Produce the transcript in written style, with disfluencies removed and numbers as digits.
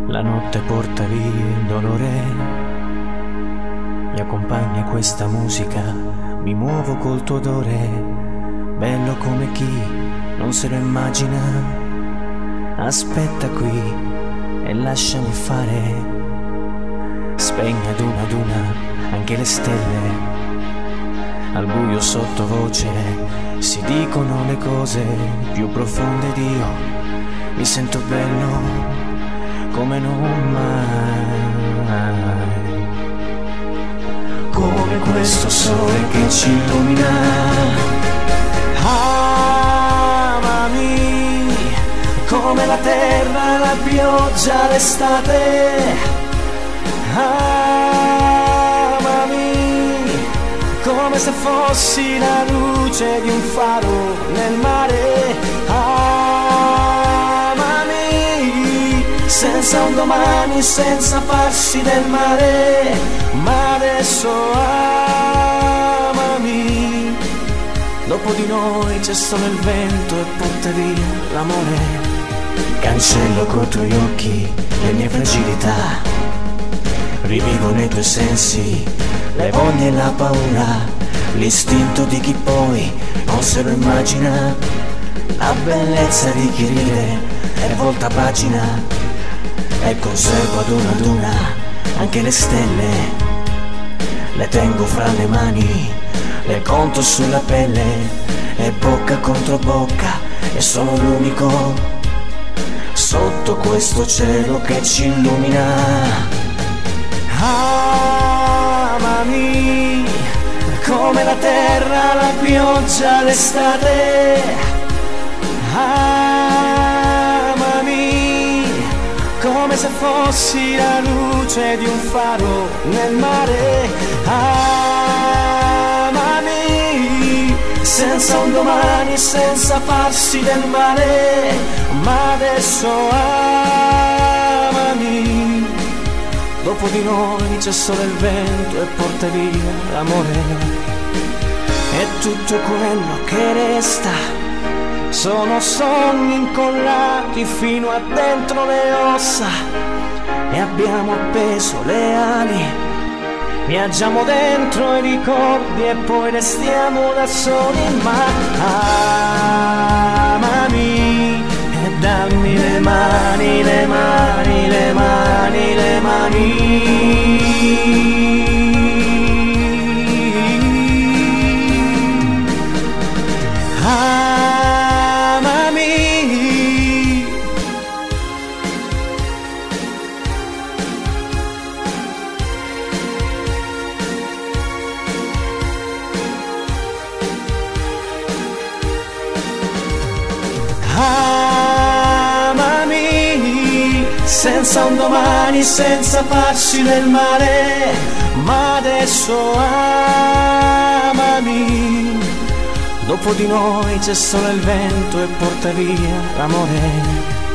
La notte porta via il dolore, mi accompagna questa musica, mi muovo col tuo odore, bello come chi non se lo immagina. Aspetta qui e lasciami fare, spegna ad una anche le stelle. Al buio sottovoce si dicono le cose più profonde di io. Mi sento bello come non mai, come questo sole che ci illumina. Amami come la terra, la pioggia, l'estate. Amami come se fossi la luce di un faro nel mare. Senza un domani, senza farsi del male, ma adesso amami. Dopo di noi c'è solo il vento e porta via l'amore. Cancello coi tuoi occhi le mie fragilità, rivivo nei tuoi sensi le voglie e la paura, l'istinto di chi poi non se lo immagina, la bellezza di chi ride e volta pagina. E conservo ad una anche le stelle, le tengo fra le mani, le conto sulla pelle, e bocca contro bocca, e sono l'unico sotto questo cielo che ci illumina. Amami come la terra, la pioggia, l'estate. Come se fossi la luce di un faro nel mare. Amami senza un domani, senza farsi del male, ma adesso amami. Dopo di noi c'è solo il vento e porta via l'amore. E tutto quello che resta sono sogni incollati fino a dentro le ossa, e abbiamo appeso le ali, viaggiamo dentro i ricordi e poi restiamo da soli. Ma amami e dammi le mani, le mani, le mani, le mani. Amami senza un domani, senza farsi del male, ma adesso amami. Dopo di noi c'è solo il vento e porta via l'amore.